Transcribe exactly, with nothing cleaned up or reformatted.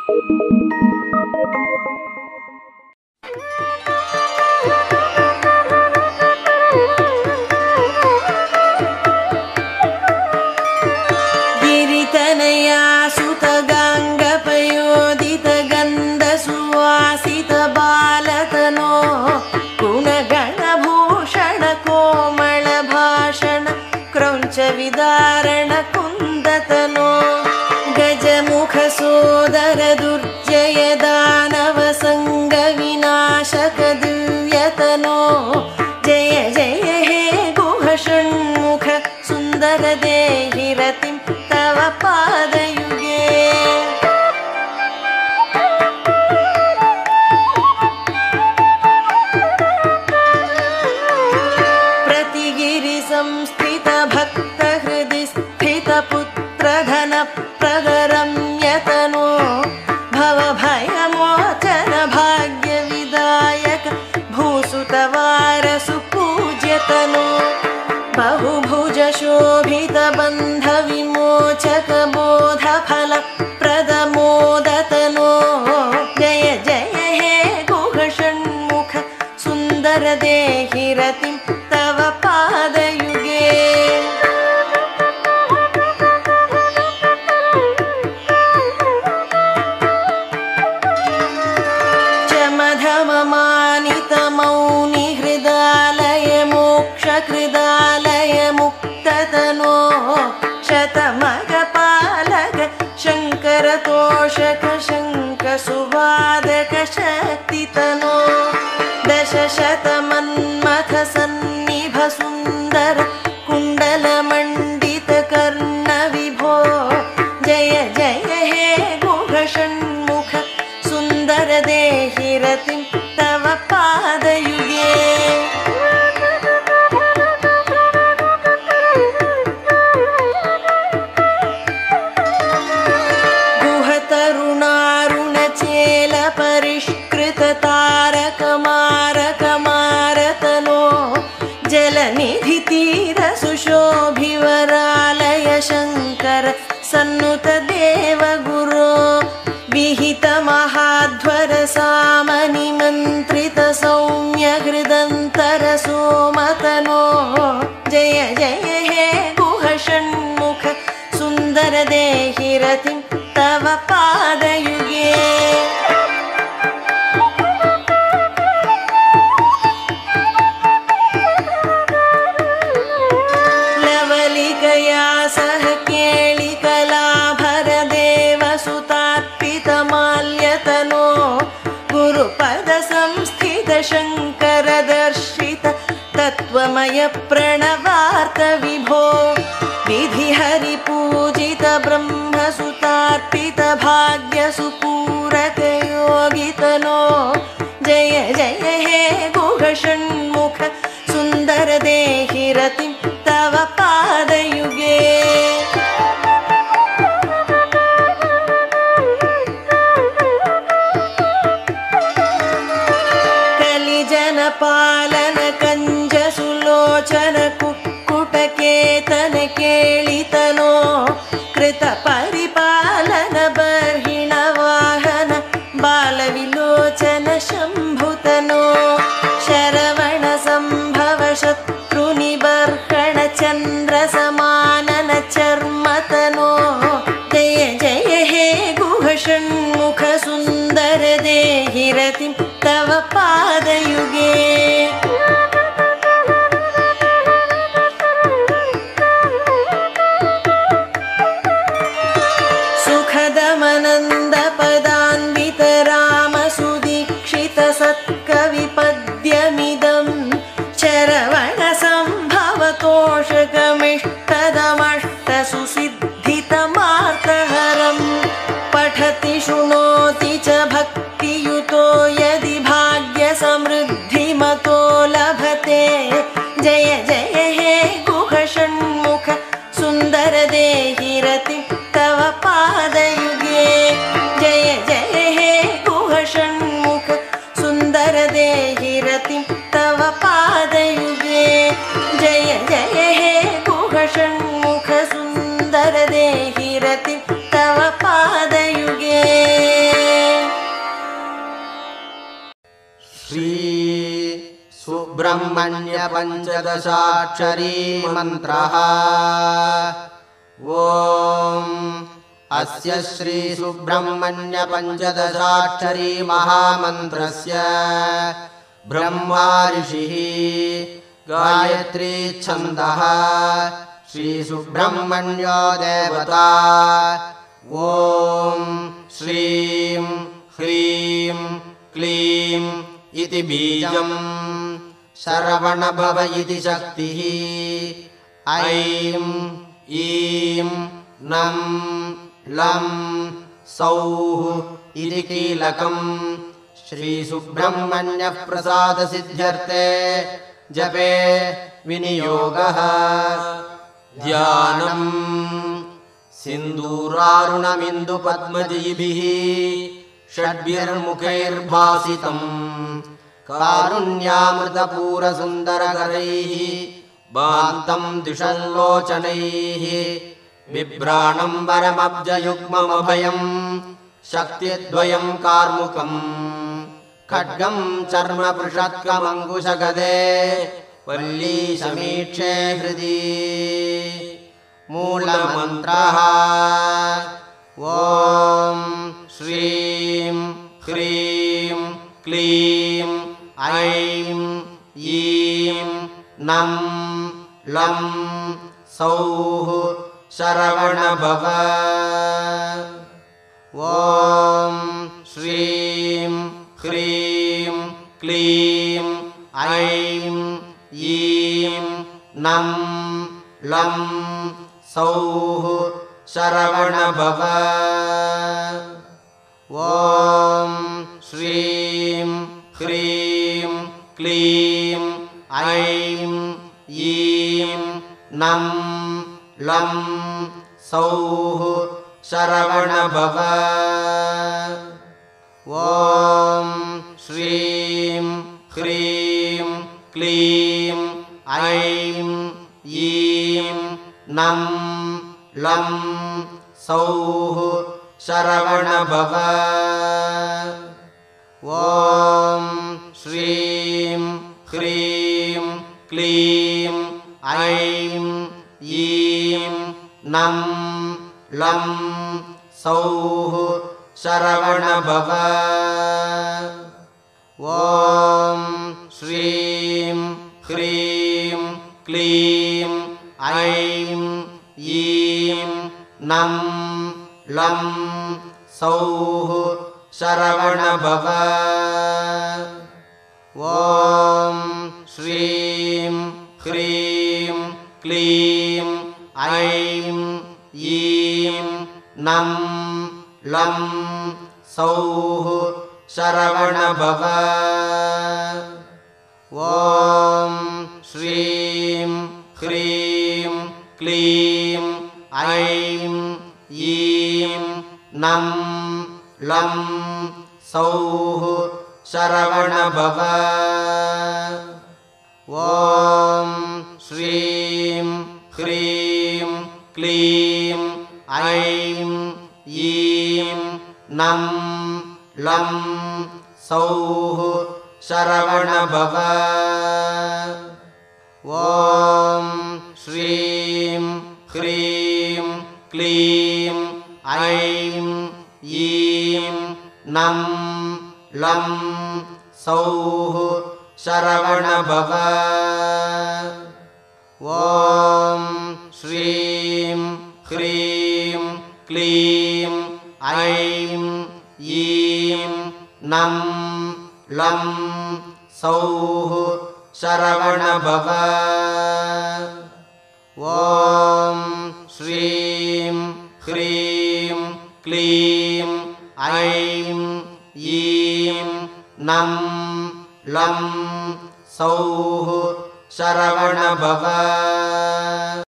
विदारण कुन्दतनो गजमुख सोदर दुर्जय दानव संग विनाशक दिव्यतनो जय जय हे गुह षण्मुख सुन्दर देहि रतिं तव पादयुगे प्रतिगिरि संस्थित भक्त हृदि स्थित पुत्र धन प्रदरम्यतनो भव भयमोचन भाग्य विदायक भूसुतवार सुपूज्यतनो बहुभुज शोभित बन्ध विमोचक बोध फल प्रदमोदतनो जय जय हे गुह षण्मुख सुन्दर देहि रतिं तव पादयुगे चमधममानित मौनि हृदालय मोक्ष कृदालय मुक्ततनो शतमगपालक शङ्कर तोषक शङ्ख सुवादक शक्तितनो दश शतमन्मथ सन्निभ सुन्दर कुण्डल मण्डित कर्ण विभो जय जय हे गुह षण्मुख सुन्दर देहि रतिं तव पादयुगे गुहतरुणारुण चेल परिष्कृत तारक मारक मारतनो जलनिधि तीर सुशोभिवरालय शङ्कर सन्नुत देव गुरो विहित महाध्वर सामनि मन्त्रित सौम्य हृदन्तर सोमतनो जय जय हे गुह षण्मुख सुन्दर देहि रतिं तव पादयुगे लवलिकया सह केळिकलाभर देवसुतार्पितमाल्यतनो गुरुपद संस्थित शङ्कर दर्शित तत्त्वमय प्रणवार्थ विभो विधि हरि पूजित ब्रह्मसुतार्पित भाग्य सुपूरक योगितनो जय जय हे गुह षण्मुख सुन्दर देहि रतिं तव पादयुगे कलिजन पालन कंज सुलोचन कुक्कुटकेतन केळितनो कृत परिपालन बर्हिण वाहन बालविलोचन शम्भुतनो शरवण संभव शत्रुनिबर्हण चन्द्र समानन चर्मतनो जय जय हे गुह षण्मुख सुन्दर देहि रतिं तव पादयुगे सुखदमनन्द पदान्वित राम सुदीक्षित सत्कविपद्यमिदं चरवण संभव तोषकमिष्टदमष्ट सुसिद्धितमार्तहरं पठति शृणोति च भक्तियुतो यदि भाग्य समृद्धिमतो लभते जय जय हे गुह षण्मुख सुन्दर देहि रतिं तव पादयुगे जय जय हे गुह षण्मुख सुन्दर देहि रतिं तव पादयुगे जय जय हे गुह षण्मुख सुन्दर देहि रतिं तव पादयुगे। सुब्रह्मण्य पञ्चदशाक्षरी मन्त्रः। ॐ अस्य श्री सुब्रह्मण्य पञ्चदशाक्षरी महामन्त्रस्य ब्रह्मा ऋषिः गायत्री छन्दः श्री सुब्रह्मण्यो देवता। ॐ श्रीं ह्रीं क्लीं इति बीजं शरवणभव इति शक्तिः। ऐं ईं नं लं सौः इति कीलकं श्री सुब्रह्मण्य प्रसाद सिद्ध्यर्थे जपे विनियोगः। ध्यानं सिन्दूरारुणमिन्दुपद्मजैभिः षड्भिर्मुखैर्भासितं कारुण्यामृतपूरसुन्दरकरैः भान्तं द्विषल्लोचनैः बिभ्राणं वरमब्जयुग्ममभयं शक्तिद्वयं कार्मुकं खड्गं चर्मपृषत्कमङ्कुशगदे वल्लीसमीक्षे हृदि। मूलमन्त्रः ॐ श्रीं ह्रीं क्लीं ऐं ईं नं लं सौः शरवणभव। ॐ श्रीं ह्रीं क्लीं ऐं ईं नं लं सौः शरवणभव। ॐ श्रीं ह्रीं क्लीं ऐं ईं नं लं सौः शरवणभव। ॐ श्रीं ह्रीं क्लीं ऐं ईं नं लं सौः शरवणभव। ॐ श्रीं ह्रीं क्लीं ऐं ईं नं लं सौः शरवणभव। ॐ श्रीं ह्रीं क्लीं ऐं ईं नं लं सौः शरवणभव। ॐ श्रीं ह्रीं क्लीं ऐं ईं नं लं सौः शरवणभव। ॐ श्रीं ह्रीं क्लीं ऐं ईं नं लं सौः शरवणभव। ॐ श्रीं ह्रीं क्लीं ऐं ईं नं लं सौः शरवणभव। ॐ श्रीं ह्रीं क्लीं ऐं ईं नं लं सौः शरवणभव। ॐ श्रीं ह्रीं क्लीं ऐं ईं नं लं सौः शरवणभव। ॐ श्रीं ह्रीं क्लीं ऐं ईं नं लं सौः शरवणभव।